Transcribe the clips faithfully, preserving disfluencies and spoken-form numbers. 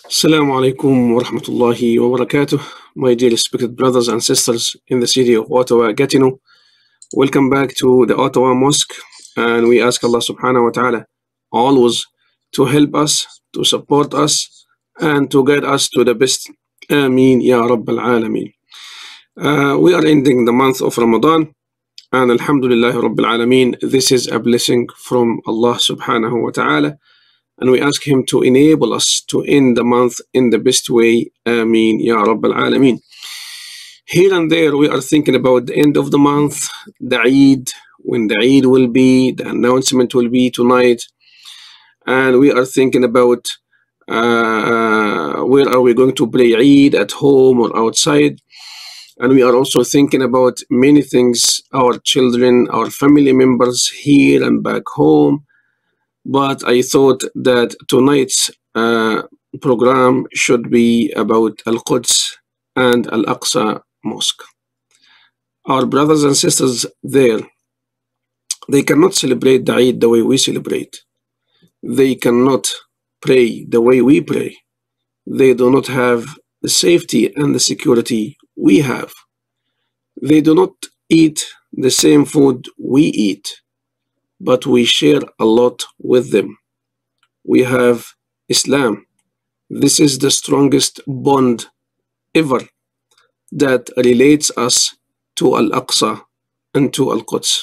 Assalamu alaikum wa rahmatullahi wa barakatuh. My dear respected brothers and sisters in the city of Ottawa, Gatineau. Welcome back to the Ottawa Mosque, and we ask Allah subhanahu wa ta'ala always to help us, to support us, and to guide us to the best. Ameen Ya Rabbal Alameen. Uh, we are ending the month of Ramadan, and Alhamdulillah Rabbil Alameen. This is a blessing from Allah subhanahu wa ta'ala. And we ask him to enable us to end the month in the best way. Ameen Ya Rabbal Alameen. Here and there we are thinking about the end of the month, the Eid, when the Eid will be, the announcement will be tonight. And we are thinking about uh, where are we going to pray Eid, at home or outside. And we are also thinking about many things, our children, our family members here and back home. But I thought that tonight's uh, program should be about Al-Quds and Al-Aqsa Mosque. Our brothers and sisters there, they cannot celebrate the Eid the way we celebrate. They cannot pray the way we pray. They do not have the safety and the security we have. They do not eat the same food we eat, but we share a lot with them. We have Islam. This is the strongest bond ever that relates us to Al-Aqsa and to Al-Quds.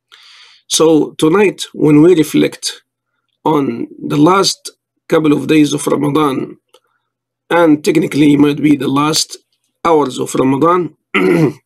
So tonight, when we reflect on the last couple of days of Ramadan, and technically might be the last hours of Ramadan, and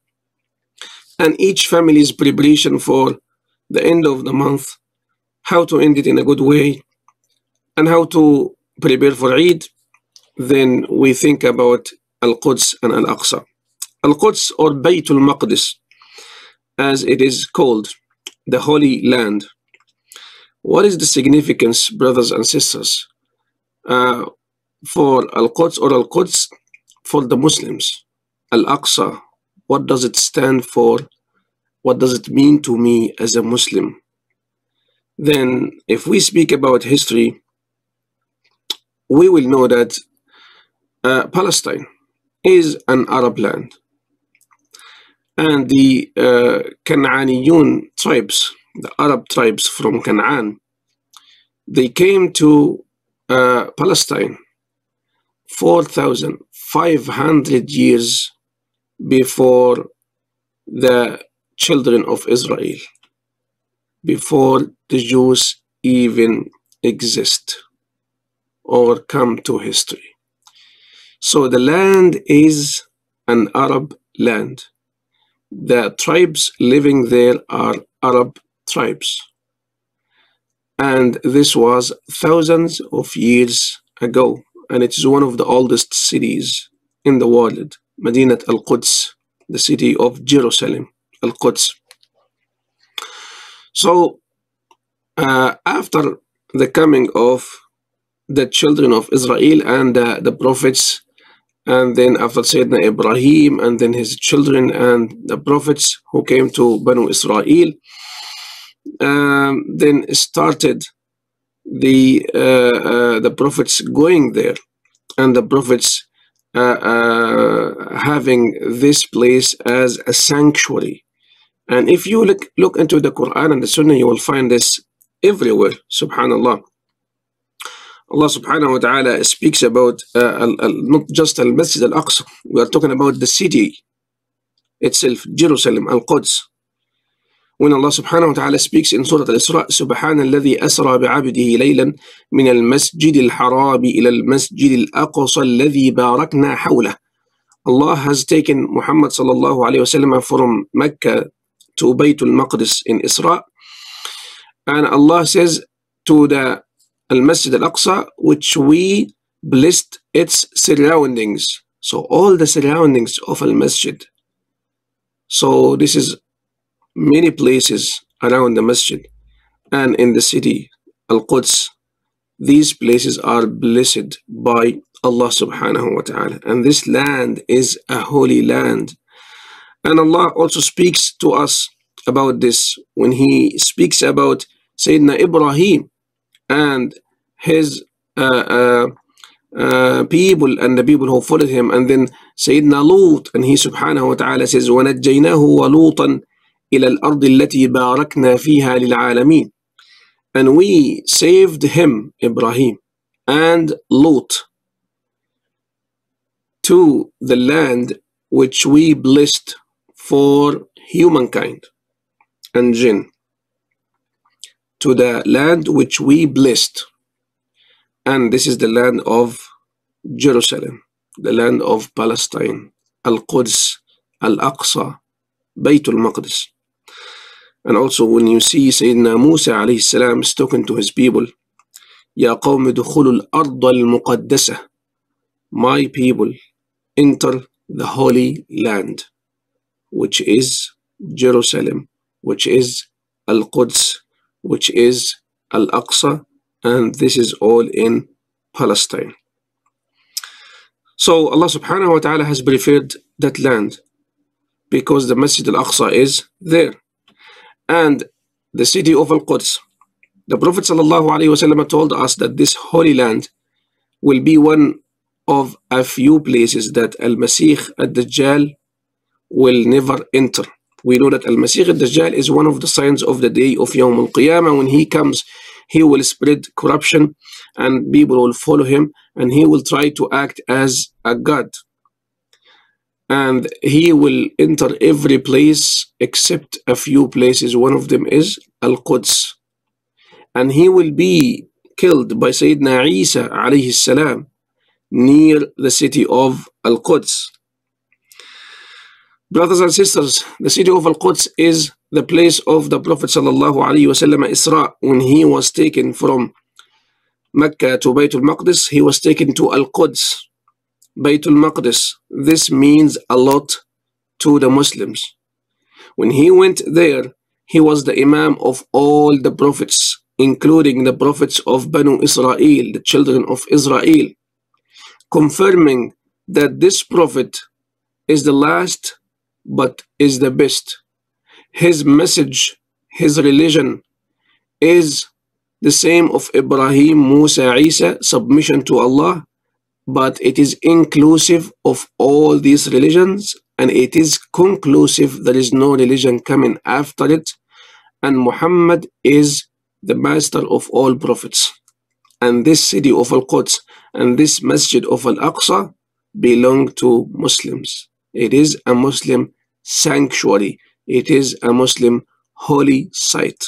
each family's preparation for the end of the month, how to end it in a good way, and how to prepare for Eid, then we think about Al-Quds and Al-Aqsa. Al-Quds, or Baytul Maqdis, as it is called, the Holy Land. What is the significance, brothers and sisters, uh, for Al-Quds or Al-Quds for the Muslims? Al-Aqsa, what does it stand for? What does it mean to me as a Muslim? Then, if we speak about history, we will know that uh, Palestine is an Arab land. And the uh, Canaaniyun tribes, the Arab tribes from Canaan, they came to uh, Palestine four thousand five hundred years before the children of Israel, before the Jews even exist or come to history. So the land is an Arab land. The tribes living there are Arab tribes. And this was thousands of years ago. And it is one of the oldest cities in the world, Madinat al-Quds, the city of Jerusalem. Al-Quds. So uh, after the coming of the children of Israel and uh, the prophets, and then after Sayyidina Ibrahim and then his children and the prophets who came to Banu Israel, um, then started the uh, uh, the prophets going there, and the prophets uh, uh, having this place as a sanctuary. And if you look, look into the Quran and the Sunnah, you will find this everywhere, subhanallah. Allah subhanahu wa ta'ala speaks about uh, al, al, not just al-Masjid al-Aqsa. We are talking about the city itself, Jerusalem, al-Quds. When Allah subhanahu wa ta'ala speaks in Surah Al-Isra, سبحان الذي أسرى بعبده ليلا من المسجد الحرام إلى المسجد الأقصى الذي باركنا حوله. Allah has taken Muhammad sallallahu alayhi wa sallam from Mecca to Baytul Maqdis in Isra, and Allah says to the Al-Masjid Al-Aqsa, which we blessed its surroundings. So all the surroundings of Al-Masjid. So this is many places around the Masjid and in the city Al-Quds. These places are blessed by Allah subhanahu wa ta'ala, and this land is a holy land. And Allah also speaks to us about this when He speaks about Sayyidina Ibrahim and his uh, uh, uh, people and the people who followed him. And then Sayyidina Lut, and he subhanahu wa ta'ala says, وَنَجَّيْنَاهُ وَلُوطًا إِلَى الْأَرْضِ الَّتِي بَارَكْنَا فِيهَا لِلْعَالَمِينَ. And we saved him, Ibrahim, and Lut, to the land which we blessed for humankind and jinn. To the land which we blessed. And this is the land of Jerusalem, the land of Palestine, Al-Quds, Al-Aqsa, Baytul Maqdis. And also when you see Sayyidina Musa alayhi salam is talking to his people, Ya qawmi dukhulu al-ard al-muqaddasa, my people, enter the holy land, which is Jerusalem, which is Al-Quds, which is Al-Aqsa, and this is all in Palestine. So Allah subhanahu wa ta'ala has preferred that land because the Masjid Al-Aqsa is there. And the city of Al-Quds, the Prophet sallallahu alaihi wasallam told us that this holy land will be one of a few places that Al-Masih Ad-Dajjal will never enter. We know that Al-Masih Ad-Dajjal is one of the signs of the day of Yawm Al-Qiyamah. When he comes, he will spread corruption and people will follow him, and he will try to act as a god. And he will enter every place except a few places. One of them is Al-Quds. And he will be killed by Sayyidina Isa alayhi salam near the city of Al-Quds. Brothers and sisters, the city of Al-Quds is the place of the Prophet sallallahu alaihi wasallam Isra. When he was taken from Mecca to Baytul Maqdis, he was taken to Al-Quds, Baytul Maqdis. This means a lot to the Muslims. When he went there, he was the Imam of all the prophets, including the prophets of Banu Israel, the children of Israel, confirming that this prophet is the last but is the best. His message, his religion is the same of Ibrahim, Musa, Isa, submission to Allah, but it is inclusive of all these religions, and it is conclusive. There is no religion coming after it, and Muhammad is the master of all prophets. And this city of Al-Quds and this Masjid of Al-Aqsa belong to Muslims. It is a Muslim sanctuary. It is a Muslim holy site.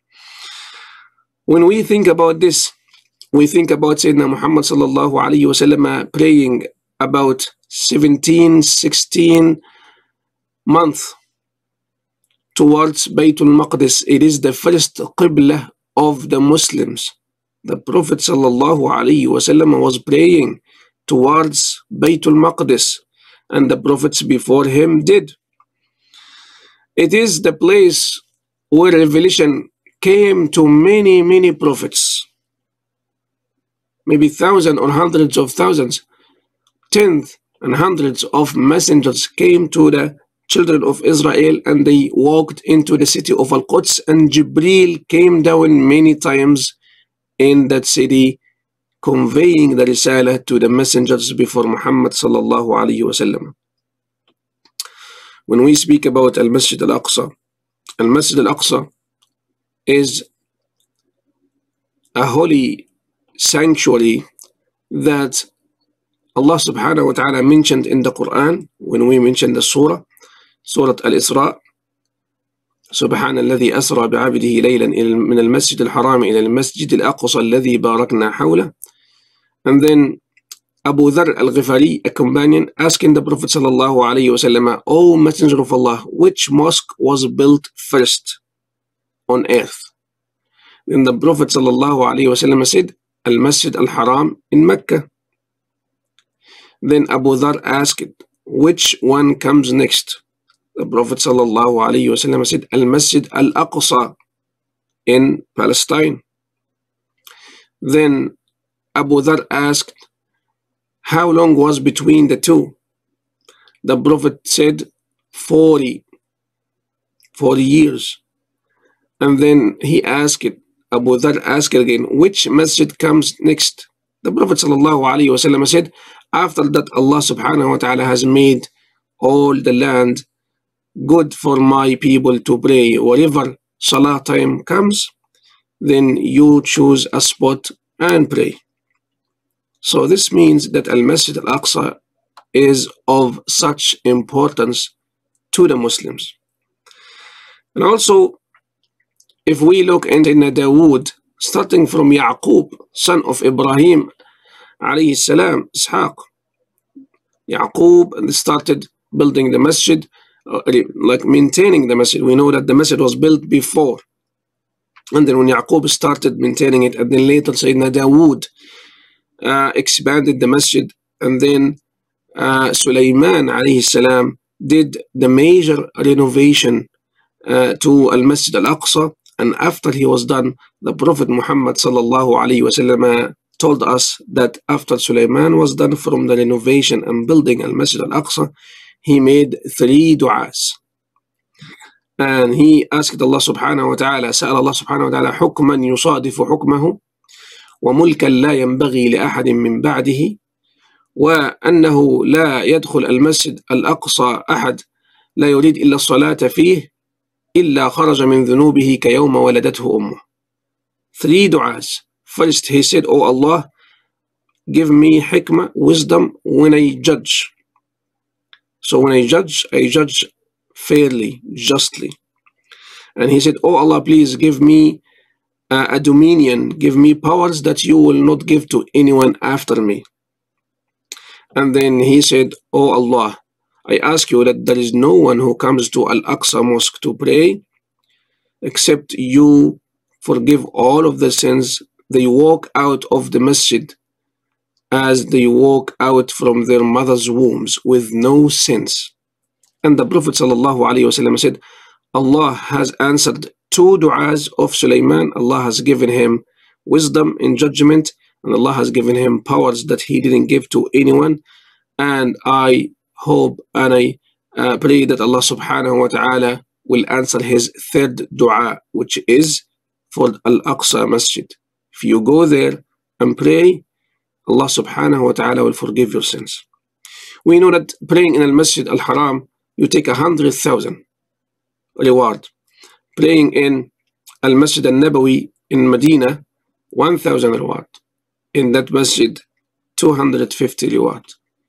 When we think about this, we think about Sayyidina Muhammad sallallahu alayhi wa sallam praying about seventeen, sixteen months towards Baytul Maqdis. It is the first Qibla of the Muslims. The Prophet sallallahu alayhi wa sallam was praying towards Baytul Maqdis, and the prophets before him did. It is the place where revelation came to many, many prophets. Maybe thousands or hundreds of thousands, tens and hundreds of messengers came to the children of Israel, and they walked into the city of Al-Quds, and Jibreel came down many times in that city, conveying the Risalah to the messengers before Muhammad sallallahu alayhi wa sallam. When we speak about Al-Masjid Al-Aqsa, Al-Masjid Al-Aqsa is a holy sanctuary that Allah subhanahu wa ta'ala mentioned in the Quran. When we mentioned the surah, Surah Al-Isra, سبحان الذي أسرى بعبده ليلا من المسجد الحرام إلى المسجد الأقصى الذي باركنا حوله. And then Abu Dharr al-Ghifari, a companion, asking the Prophet sallallahu alayhi wa sallam, O Messenger of Allah, which mosque was built first on earth? Then the Prophet sallallahu alayhi wa sallam said, Al-Masjid al-Haram in Mecca. Then Abu Dharr asked, which one comes next? The Prophet sallallahu alayhi wa sallam said, Al-Masjid al-Aqsa in Palestine. Then Abu Dharr asked, how long was between the two? The Prophet said, forty, forty years. And then he asked, Abu Dharr asked again, which masjid comes next? The Prophet sallallahu alaihi wasallam said, after that Allah subhanahu wa ta'ala has made all the land good for my people to pray, wherever salah time comes, then you choose a spot and pray. So this means that Al-Masjid Al-Aqsa is of such importance to the Muslims. And also, if we look into Dawood, starting from Yaqub, son of Ibrahim, alayhi salam, Ishaq, Yaqub, and started building the masjid, uh, like maintaining the masjid. We know that the masjid was built before. And then when Yaqub started maintaining it, and then later Sayyidina Dawood uh, expanded the masjid, and then uh, Sulaiman alayhi salam did the major renovation uh, to Al-Masjid Al-Aqsa. And after he was done, the Prophet Muhammad sallallahu alayhi wasallam told us that after Sulaiman was done from the renovation and building Al-Masjid Al-Aqsa, he made three du'as. And he asked Allah subhanahu wa ta'ala, سأل Allah subhanahu wa ta'ala حكما يصادف حكمه وملكا لا ينبغي لأحد من بعده وأنه لا يدخل المسجد الأقصى أحد لا يريد إلا الصلاة فيه إلا خرج من ذنوبه كيوم ولدته أمه. Three du'as. First he said, Oh Allah, give me hikmah, wisdom when I judge. So when I judge, I judge fairly, justly. And he said, Oh Allah, please give me uh, a dominion, give me powers that you will not give to anyone after me. And then he said, Oh Allah, I ask you that there is no one who comes to Al-Aqsa Mosque to pray except you forgive all of the sins. They walk out of the masjid as they walk out from their mother's wombs with no sins. And the Prophet ﷺ said, Allah has answered two du'as of Sulaiman. Allah has given him wisdom in judgment, and Allah has given him powers that he didn't give to anyone. And I hope and I uh, pray that Allah subhanahu wa ta'ala will answer his third du'a, which is for Al-Aqsa Masjid. If you go there and pray, Allah subhanahu wa ta'ala will forgive your sins. We know that praying in Al-Masjid Al-Haram, you take a hundred thousand reward. Praying in Al-Masjid Al-Nabawi in Medina, one thousand reward. In that masjid, two hundred fifty reward.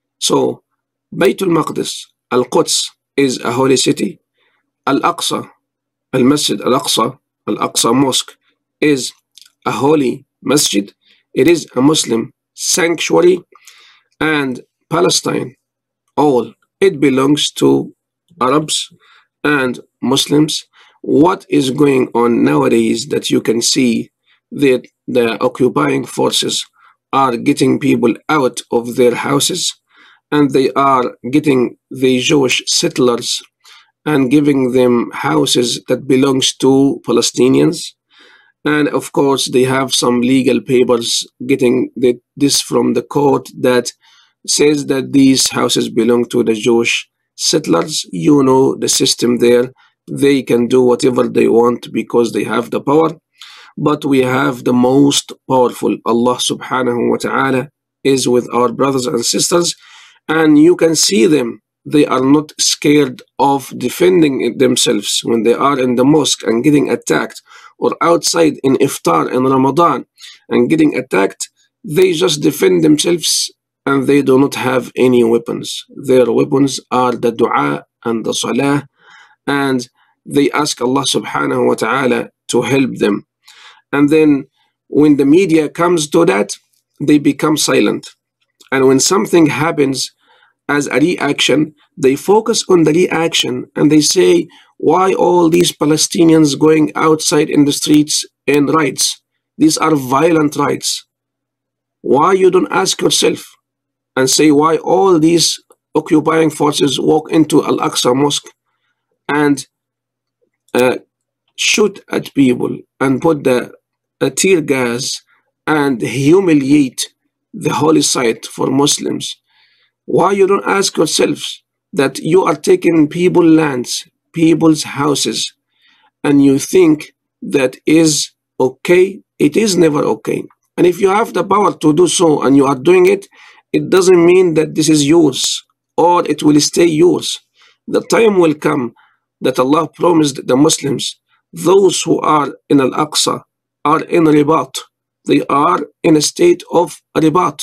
So, Baytul Maqdis, Al-Quds is a holy city. Al-Aqsa, Al-Masjid Al-Aqsa, Al-Aqsa Mosque is a holy masjid. It is a Muslim sanctuary. And Palestine, all, it belongs to Arabs and Muslims. What is going on nowadays that you can see that the occupying forces are getting people out of their houses, and they are getting the Jewish settlers and giving them houses that belongs to Palestinians. And of course, they have some legal papers getting the, this from the court that says that these houses belong to the Jewish settlers. You know the system there. They can do whatever they want because they have the power. But we have the most powerful. Allah subhanahu wa ta'ala is with our brothers and sisters. And you can see them. They are not scared of defending themselves when they are in the mosque and getting attacked, or outside in iftar in Ramadan and getting attacked. They just defend themselves, and they do not have any weapons. Their weapons are the dua and the salah, and they ask Allah subhanahu wa ta'ala to help them. And then when the media comes to that, they become silent. And when something happens as a reaction, they focus on the reaction and they say, why all these Palestinians going outside in the streets in riots? These are violent riots. Why you don't ask yourself and say why all these occupying forces walk into Al-Aqsa Mosque and uh, shoot at people and put the uh, tear gas and humiliate the holy site for Muslims? Why you don't ask yourselves that you are taking people's lands, people's houses, and you think that is okay? It is never okay. And if you have the power to do so and you are doing it, it doesn't mean that this is yours or it will stay yours. The time will come that Allah promised the Muslims, those who are in Al-Aqsa are in Ribat. They are in a state of Ribat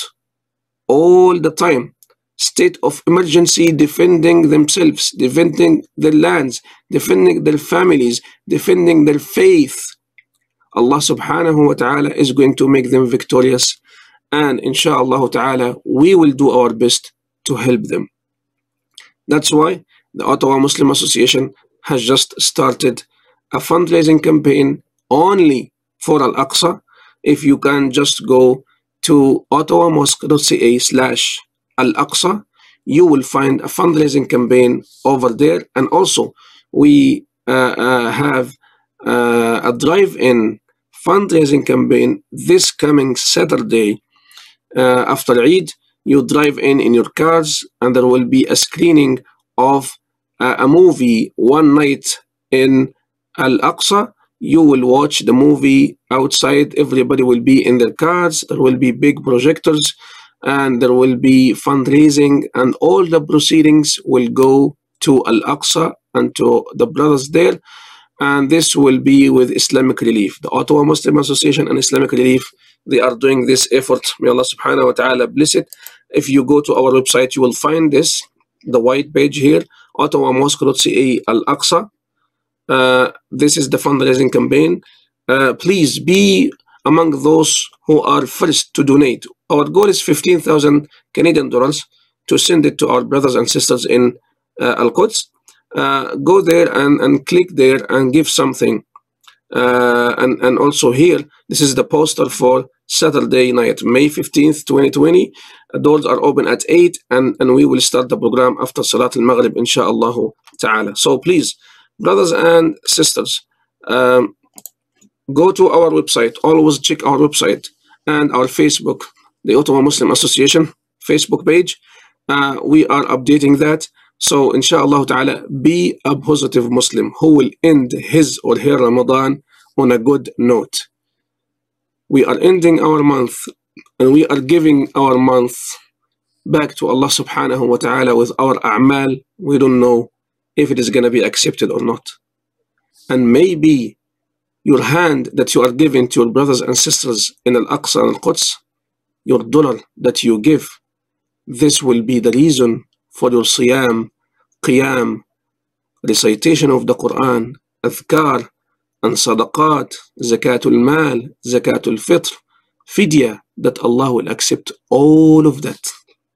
all the time. State of emergency, defending themselves, defending their lands, defending their families, defending their faith. Allah subhanahu wa ta'ala is going to make them victorious, and inshallah ta'ala we will do our best to help them. That's why the Ottawa Muslim Association has just started a fundraising campaign only for Al-Aqsa. If you can just go to ottawa mosque dot c a slash Al-Aqsa, you will find a fundraising campaign over there. And also we uh, uh, have uh, a drive-in fundraising campaign this coming Saturday uh, after Eid. You drive in in your cars and there will be a screening of uh, a movie one night in Al-Aqsa. You will watch the movie outside. Everybody will be in their cars. There will be big projectors and there will be fundraising, and all the proceedings will go to Al-Aqsa and to the brothers there. And this will be with Islamic Relief. The Ottawa Muslim Association and Islamic Relief, they are doing this effort. May Allah subhanahu wa ta'ala bless it. If you go to our website, you will find this, the white page here, ottawa mosque dot c a Al-Aqsa. Uh, this is the fundraising campaign. Uh, please be among those who are first to donate. Our goal is fifteen thousand Canadian dollars to send it to our brothers and sisters in uh, Al-Quds. Uh, go there and, and click there and give something. Uh, and, and also here, this is the poster for Saturday night, May fifteenth, twenty twenty. Uh, doors are open at eight, and, and we will start the program after Salat al-Maghrib, insha'Allah ta'ala. So please, brothers and sisters, um, go to our website. Always check our website and our Facebook, the Ottawa Muslim Association Facebook page. Uh, we are updating that. So inshallah ta'ala, be a positive Muslim who will end his or her Ramadan on a good note. We are ending our month and we are giving our month back to Allah subhanahu wa ta'ala with our a'mal. We don't know if it is going to be accepted or not. And maybe your hand that you are giving to your brothers and sisters in Al-Aqsa and Al-Quds, your dollar that you give, this will be the reason for your siyam, qiyam, recitation of the Quran, adhkar, and sadaqat, zakatul mal, zakatul fitr, fidya, that Allah will accept all of that.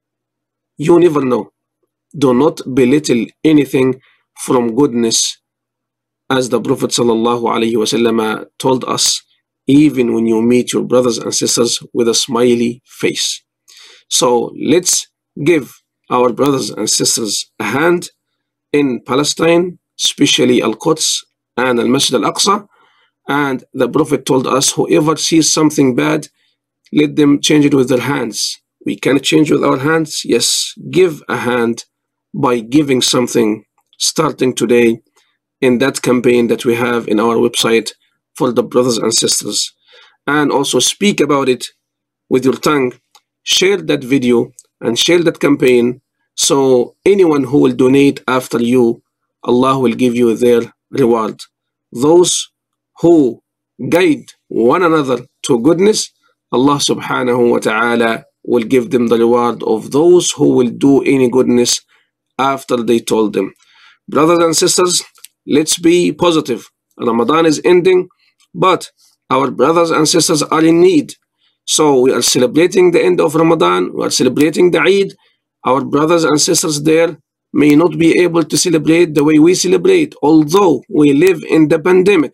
You never know. Do not belittle anything from goodness, as the Prophet sallallahu alaihi wasallam told us, even when you meet your brothers and sisters with a smiley face. So let's give our brothers and sisters a hand in Palestine, especially Al-Quds and Al-Masjid Al-Aqsa. And the Prophet told us, whoever sees something bad, let them change it with their hands. We can change with our hands. Yes, give a hand by giving something starting today in that campaign that we have in our website for the brothers and sisters. And also speak about it with your tongue. Share that video and share that campaign, so anyone who will donate after you, Allah will give you their reward. Those who guide one another to goodness, Allah subhanahu wa ta'ala will give them the reward of those who will do any goodness after they told them. Brothers and sisters, let's be positive. Ramadan is ending, but our brothers and sisters are in need. So we are celebrating the end of Ramadan, we are celebrating the Eid. Our brothers and sisters there may not be able to celebrate the way we celebrate, although we live in the pandemic.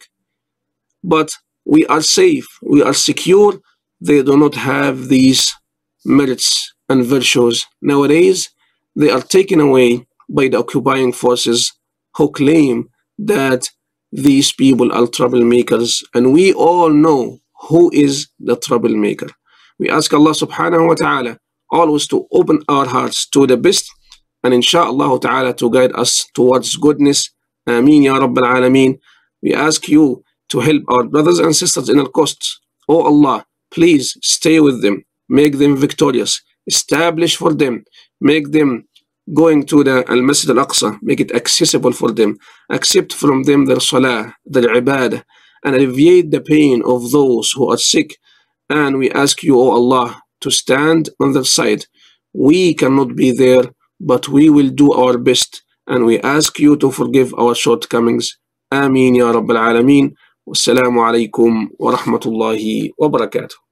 But we are safe, we are secure. They do not have these merits and virtues. Nowadays, they are taken away by the occupying forces who claim that these people are troublemakers, and we all know who is the troublemaker. We ask Allah subhanahu wa ta'ala always to open our hearts to the best, and insha'Allah ta'ala to guide us towards goodness. Ameen ya Rabbal Alameen. We ask you to help our brothers and sisters in Al-Quds. Oh Allah, Please stay with them, make them victorious, establish for them, make them going to the Al-Masjid Al-Aqsa, make it accessible for them, accept from them their salah, their ibadah, and alleviate the pain of those who are sick. And we ask you, O Allah, to stand on their side. We cannot be there, but we will do our best, and we ask you to forgive our shortcomings. Ameen ya Rabbal Alameen. Wassalamu alaikum wa rahmatullahi wa barakatuh.